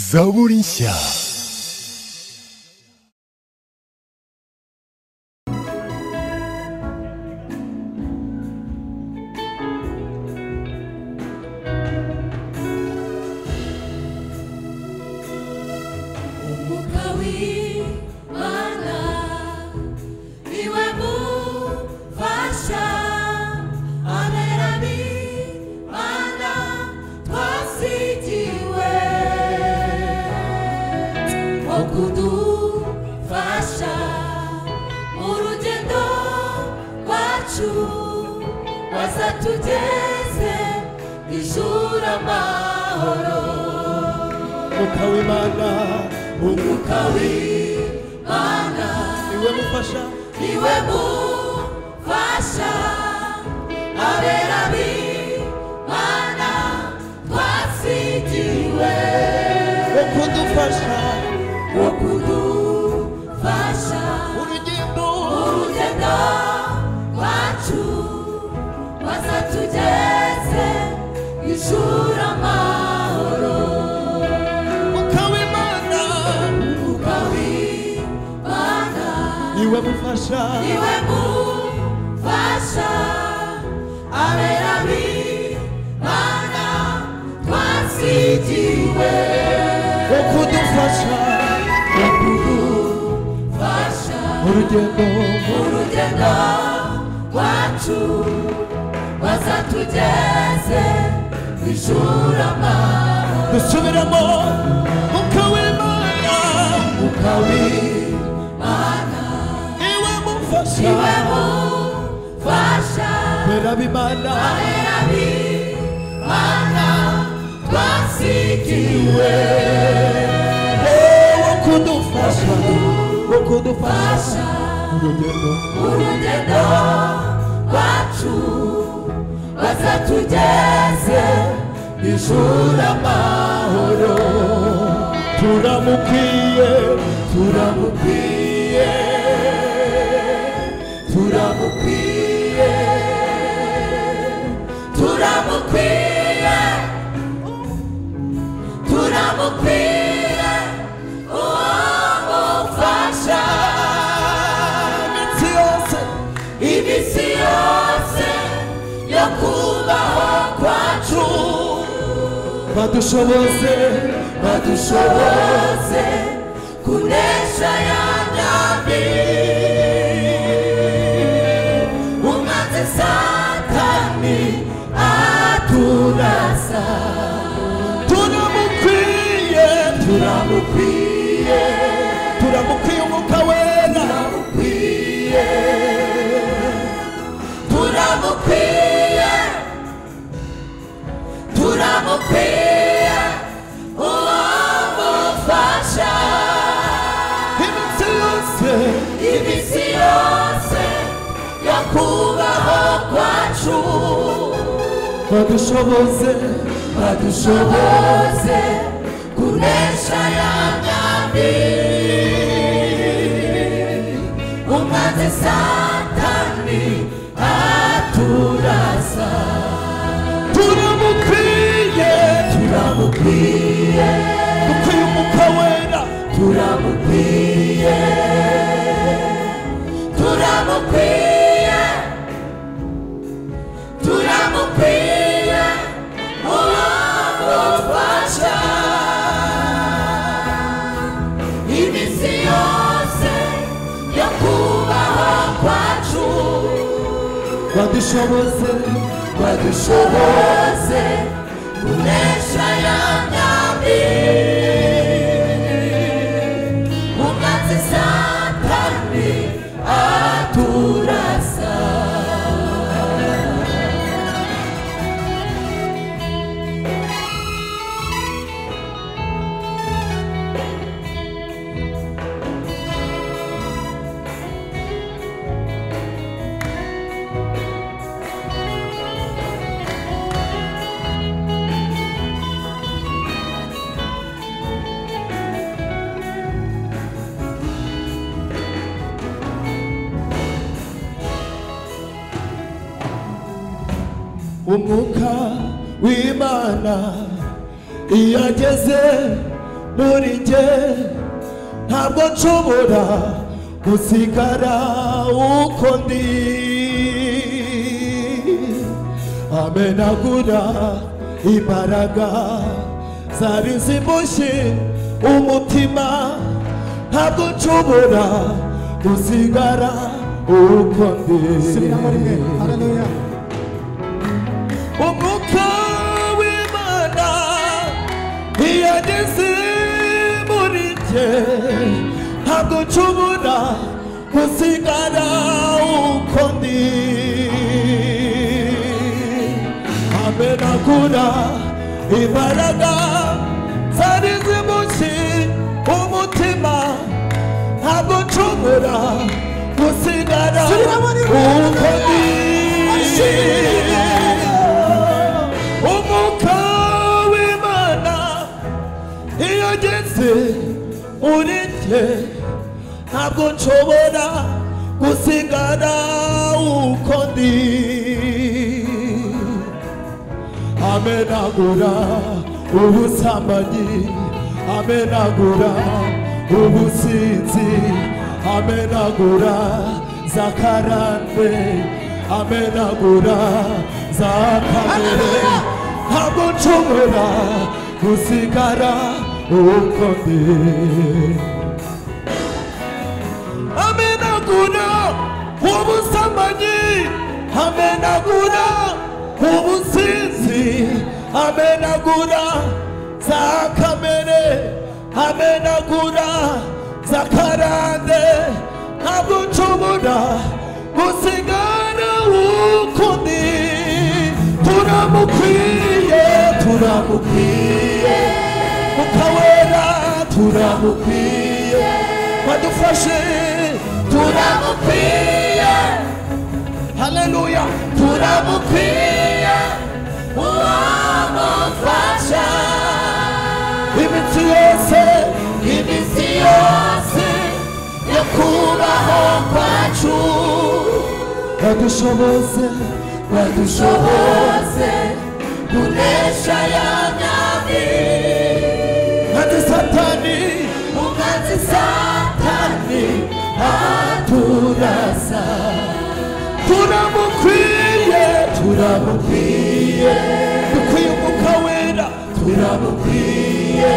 zaburi nshya. Tugeze ijura mahoro Umwuka w'Imana, umwuka w'Imana niwe mufasha, niwe mufasha abera b'Imana twasigiwe wo kudufasha urugendo rwacu tugeze ijura mahoro Umwuka w'Imana, niwe mufasha abera b'Imana twasigiwe wo kudufasha urugendo rwacu tugeze ijura mahoro dusubiramo Umwuka w'Imana, niwe mufasha abera b'Imana twasigiwe wo kudufasha urugendo rwacu tugeze ijura mahoro turamukwiye umufasha iminsi yose yo kubaho kwacu badushoboze kunesha ya nyambi umwanzi Satani aturasa turamukwiye Umwuka wera turamukwiye uwo mufasha iminsi yose yo kubaho kwacu badushoboze kunesha ya nyambi umwanzi Satani aturasa turamukwiye Umwuka wera turamukwiye uwo mufasha iminsi yose yo kubaho kwacu badushoboze kunesha ya nyambi umwanzi Satani aturasa Umwuka w'Imana iyo ageze muri njye ntabwo nshobora gusigara uko ndi amenagura imbaraga zari zimushye umutima ntabwo nshobora gusigara uko ndi umwuka w'Imana iyageze muri njye ntabwo nshobora gusigara uko ndi amenagura imbaraga zari zimushye umutima ntabwo nshobora gusigara uko ndi umwuka w'Imana iyo ageze muri njye ntabwo nshobora gusigara uko ndi amenagura ubusambanyi amenagura ubusinzi amenagura za karande amenagura za kamere ntabwo nshobora gusigara uko ndi amenagura ubusambanyi amenagura ubusinzi amenagura za kamere amenagura za karande ntabwo nshobora gusigara uko ndi turamukwiye turamukwiye mukawera turamukwiye badufashe turamukwiye haleluya turamukwiye uwamufasha iminsi yose yo kubaho kwacu badushoboze kunesha ya myambi umwanzi satani aturasa turamukwiye dukwiye umwuka wera turamukwiye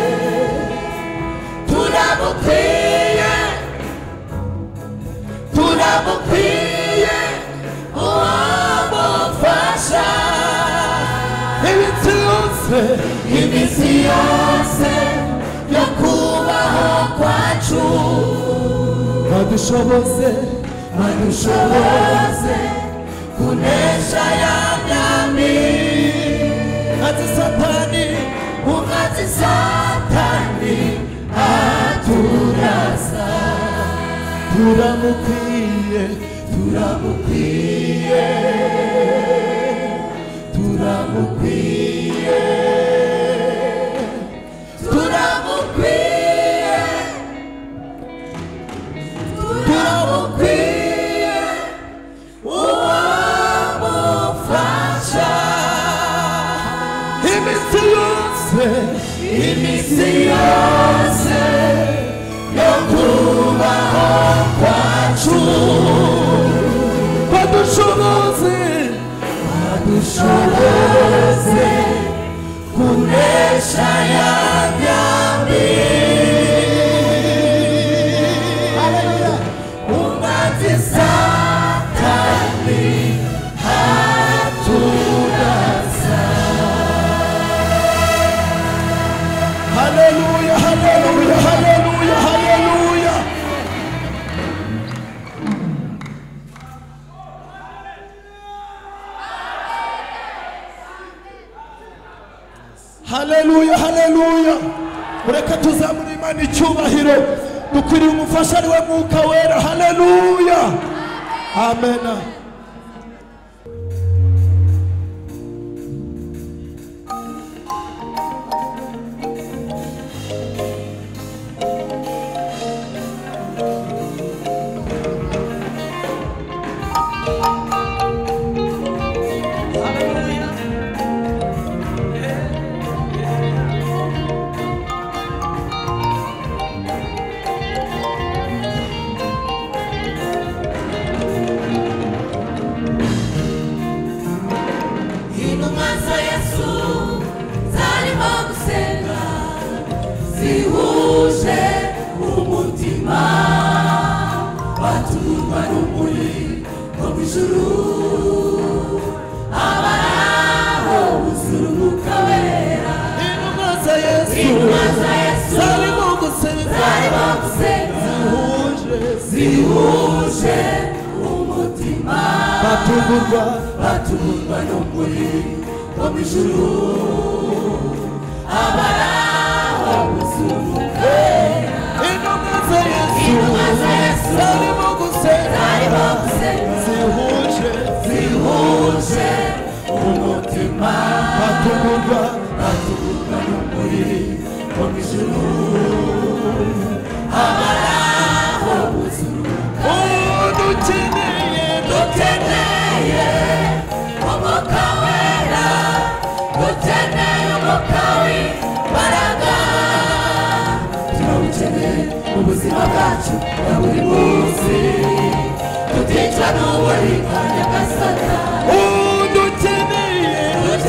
uwamufasha iminsi yose yo kubaho kwacu badushoboze kunesha ya myambi umwanzi satani aturasa turamukwiye uwamufasha iminsi yose yo kubaho kwacu badushoboze kunesha ya myambi umwanzi satani aturasa haleluya ureka tuzamura Imana icyubahiro dukwiriye umufasha ari we mwuka wera haleluya amen ijuru abaraho buzura umwuka wera intumwa za Yesu zarimo gusenga zihuje umutima batungurwa n'ukuri ko mu ijuru abaraho buzura umwuka wera intumwa za Yesu zarimo gusenga zihuje umutima batungurwa n'ukuri ko mu ijuru abaraho buzura dukeneye umwuka wera dukeneye umwuka w'imbaraga turawukeneye mu buzima bwacu bwa buri munsi tuticwa n'uburiganya bwa Satani dukeneye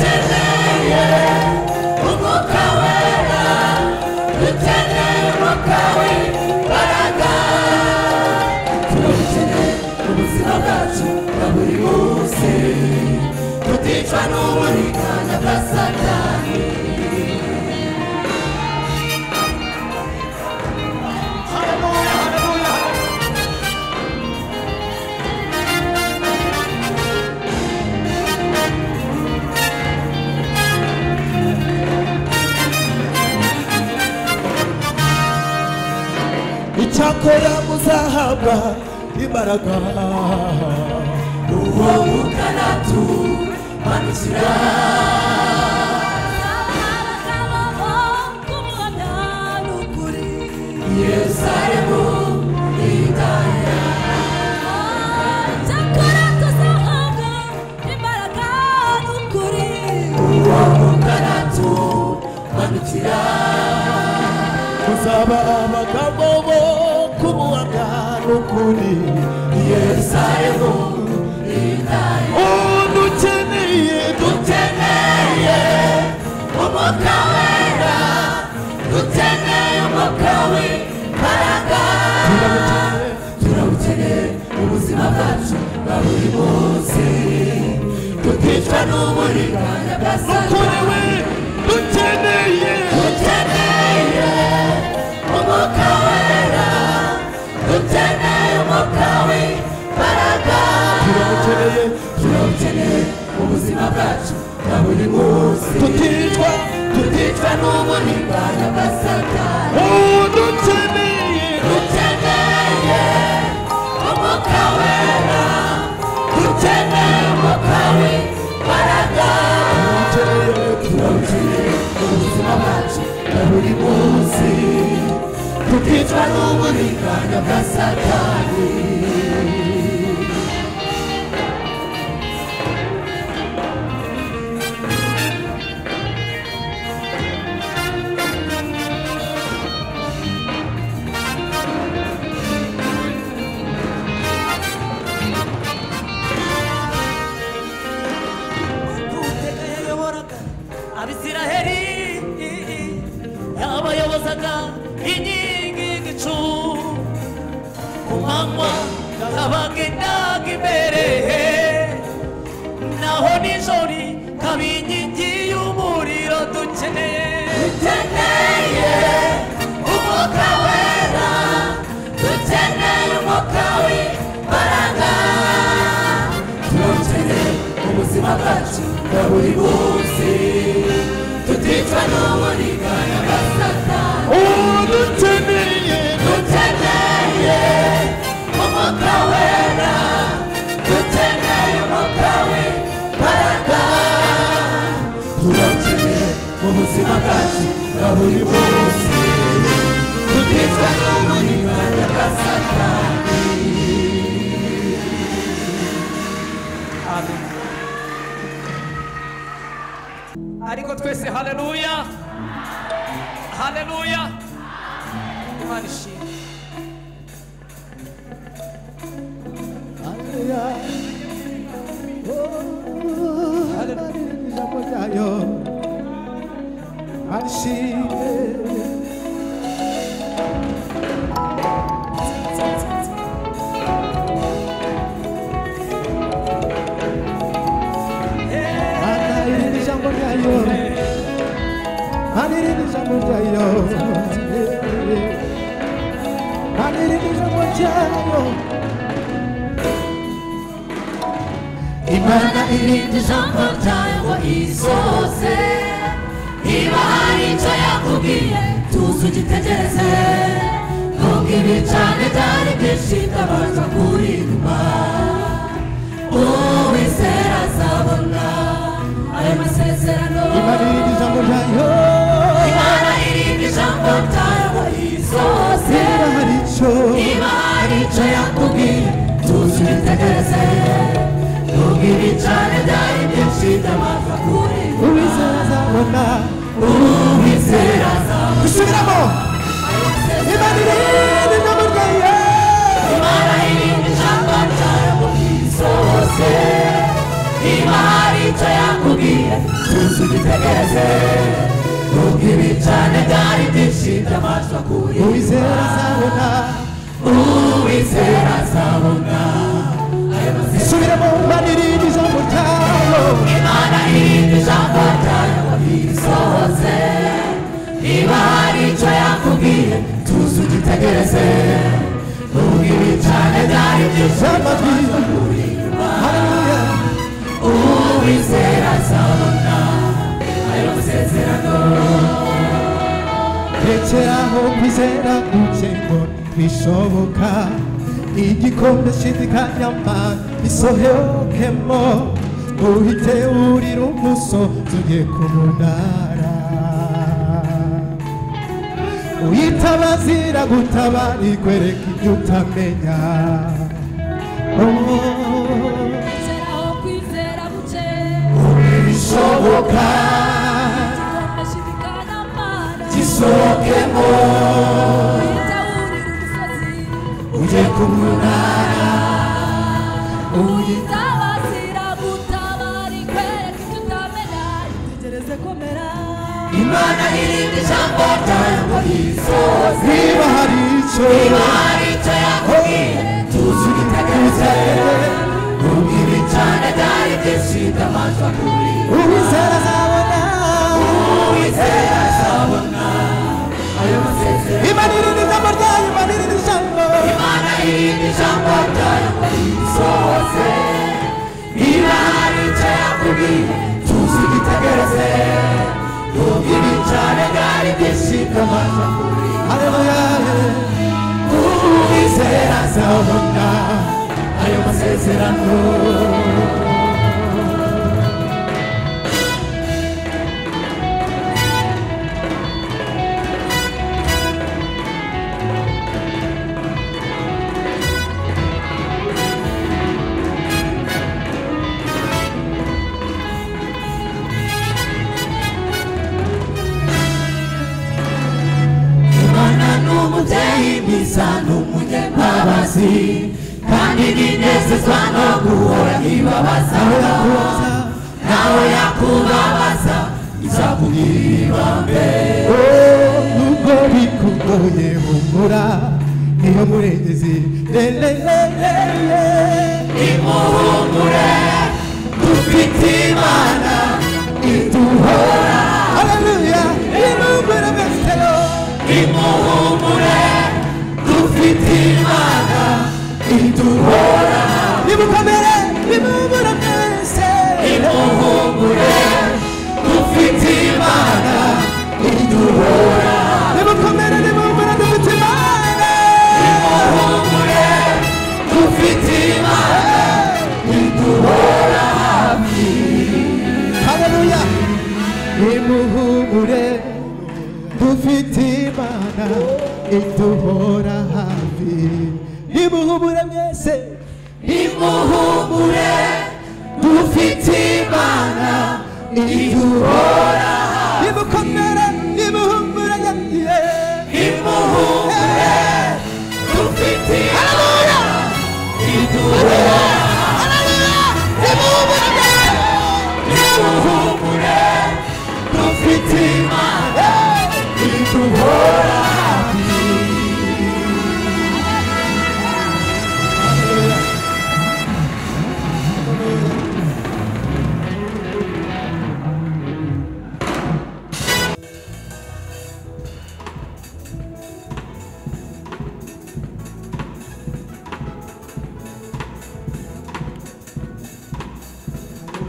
umwuka wera dukeneye umwuka w'imbaraga turawukeneye mu buzima bwacu bwa buri munsi tuticwa n'uburiganya bwa Satani icyakora muzahabwa imbaraga uwo mwuka natumanukira Yerusalemu idaya icyakora tuzahabwa imbaraga n'ukuri uwo mwuka natumanukira tuzaba abagabo bo kumuhamya n'ukuri Yerusalemu idaya dukeneye umwuka wera dukeneye umwuka w'imbaraga turawukeneye mu buzima bwacu bwa buri munsi tuticwa n'uburiganya bwa Satani dukeneye umwuka wera dukeneye umwuka w'imbaraga turawukeneye mu buzima bwacu bwa buri munsi tuticwa n'uburiganya bwa Satani dukeneye umwuka wera dukeneye umwuka w'imbaraga turawukeneye mu buzima bwacu bwa buri munsi tuticwa n'uburiganya bwa Satani Abisiraheli yabayobozaga inkingi y'igicu ku manywa yabagendaga imbere naho nijoro kaba inkingi y'umuriro dukeneye umwuka wera dukeneye umwuka w'imbaraga turawukeneye mu buzima bwacu bwa buri munsi tuticwa n'uburiganya bwa Satani dukeneye umwuka wera dukeneye umwuka w'imbaraga turawukeneye mu buzima bwacu bwa buri munsi tuticwa n'uburiganya bwa Satani. ariko twese haleluya haleluya Imana ishimwe ijambo ryayo arishimwe manirindi ijambo ryayo manirindi ijambo ryayo Imana irindi ijambo ryayo isoze niba hari icyo yakubwiye tuzi ugitegereze nubwo ibi cyane byari byinshi bitabaza kuririmba uwizera azabona ayo masezerano Imana irindi ijambo ryayo Imana irindi ijambo ryayo isoze niba hari icyo yakubwiye tuzi ugitegereze nubwo ibi cyane byari byinshi bitabaza kuririmba uwizera azabona uwizera azabona gusubiramo Imana irindi ijambo ryayo Imana irindi ijambo ryayo isoze niba hari icyo yakubwiye tuzi ugitegereze nubwo ibi cyane byari byinshi by'amajwi akuriye uwizera azabona uwizera azabona ayo masezerano subiramo Imana irindi ijambo ryayo Imana irindi ijambo ryayo isoze niba hari icyo yakubwiye tuzi ugitegereze nubwo ibi cyane byari byinshi amajwi haleluya uwizera azabona ayo masezerano rekeraho kwizera guke ngo bishoboka igikombe shidikanyama isohokemo uhite urira umusozi ugiye ku munara uyitabazira gutabara ikwereka ibyo utamenya bishoboka gisohokemo ujye ku munara Imana irindi ijambo ryayo isoze niba hari icyo yakubwiye tuzi ugitegereze nubwo ibi cyane byari byinshi by'amajwi akuriye uwizera azabona uwizera azabona ayo masezerano Imana irindi ijambo ryayo Imana irindi ijambo Imana irindi ijambo ryayo isoze niba hari icyo yakubwiye tuzi ugitegereze nubwo ibi cyane byari byinshi by'amajwi akuriye haleluya uwizera azabona ayo masezerano Imana n'umubyeyi mwiza n'umunyembabazi kandi ninezezwa no guhora ibabaza nawe yakubabaza izakugirira ibambe nubwo bikugoye humura niyo murengezi lelelelele imuhumure dufite Imana iduhora haleluya inumbura mesero imuhumure dufite Imana iduhora nimukomere nimumbura mwese imuhumure dufite Imana iduhora nimukomere nimumbura dufite Imana imuhumure dufite Imana iduhora haleluya nimuhumure dufite Imana iduhora hafi nimuhumure mwese imuhumure dufite Imana iduhora nimukomere nimuhumure imuhumure dufite Imana iduhora imuhumure dufite Imana iduhora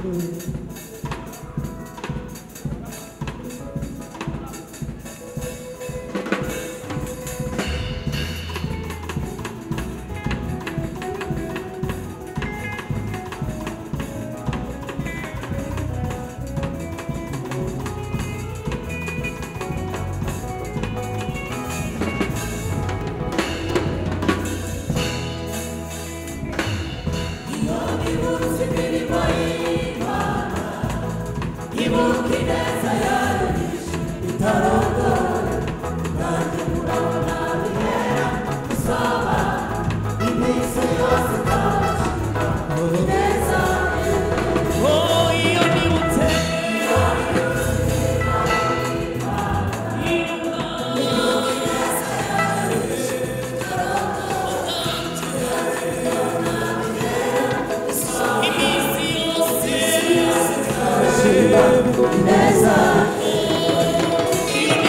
Ineza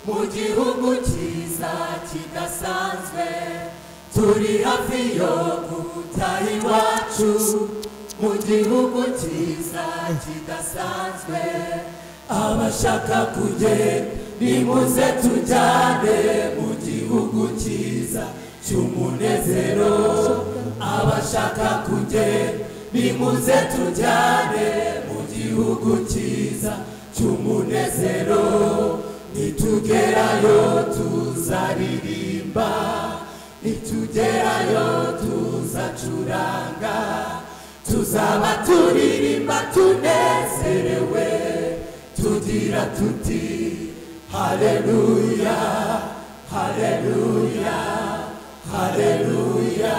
mu gihugu cyiza kidasanzwe turi hafi yo gutaha iwacu mu gihugu cyiza kidasanzwe abashaka kugenda nimuze tujyane mu gihugu cyiza cy'umunezero abashaka kugenda nimuze tujyane mu gihugu cyiza cy'umunezero nitugerayo tuzaririmba nitugerayo tuzacuranga tuzaba turirimba tunezerewe tugira tuti haleluya haleluya haleluya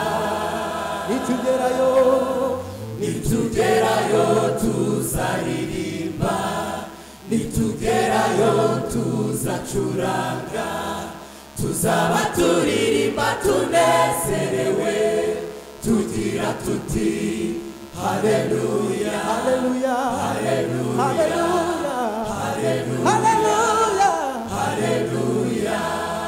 nitugerayo tuzaririmba nitugerayo tuzacuranga tuzaba turirimba tunezerewe tugira tuti haleluya haleluya haleluya haleluya haleluya haleluya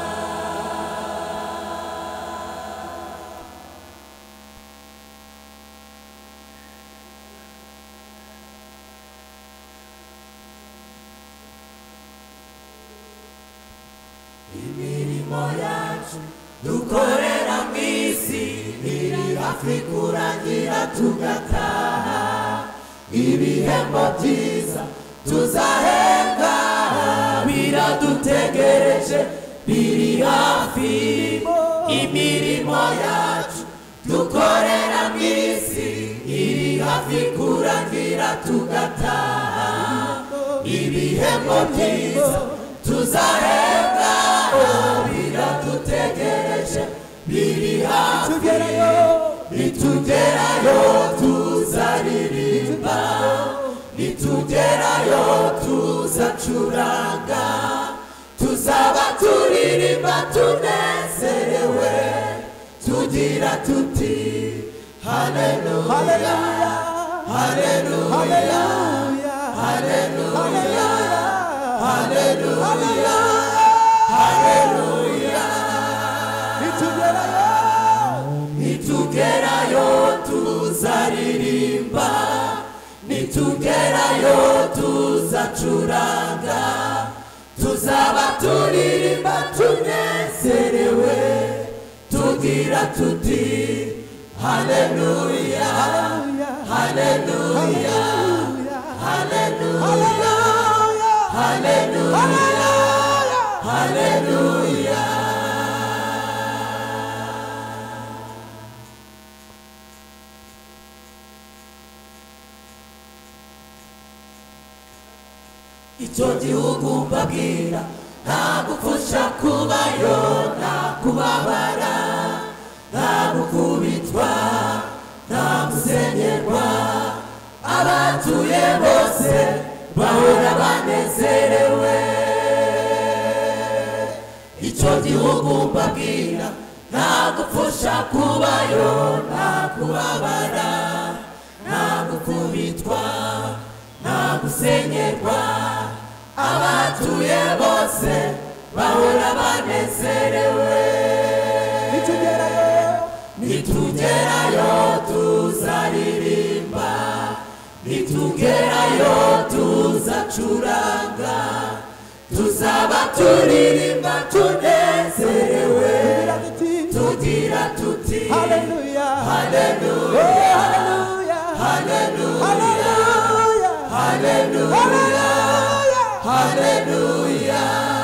imirimo yacu dukorera mu isi iri hafi kurangira tugataha ibihembo byiza tuzahembwa biradutegereje biri hafi imirimo yacu dukorera mu isi iri hafi kurangira tugataha ibihembo byiza tuzahembwa biradutegereje biri hafi nitugerayo tuzaririmba nitugerayo tuzacuranga tuzaba turirimba tunezerewe tugira tuti haleluya haleluya haleluya haleluya haleluya nitugerayo tuzaririmba nitugerayo tuzacuranga tuzaba turirimba tunezerewe tugira tuti haleluya haleluya haleluya haleluya haleluya icyo gihugu mbabwira nta gupfusha kubayo nta kubabara nta gukubitwa nta gusenyerwa abatuye bose bahora banezerewe icyo gihugu mbabwira nta gupfusha kubayo nta kubabara nta gukubitwa nta gusenyerwa abatuye bose bahora banezerewe nitugerayo tuzaririmba nitugerayo tuzacuranga tuzaba turirimba tunezerewe tugira tuti haleluya haleluya haleluya haleluya haleluya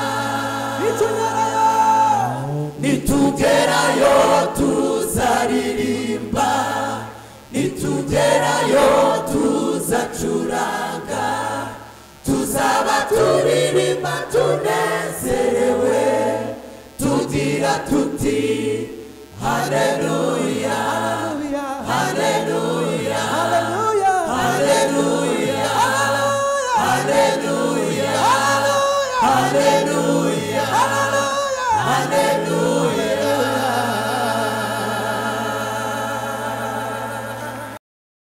nitugerayo tuzaririmba nitugerayo tuzacuranga tuzaba turirimba tunezerewe tugira tuti haleluya haleluya haleluya haleluya haleluya haleluya haleluya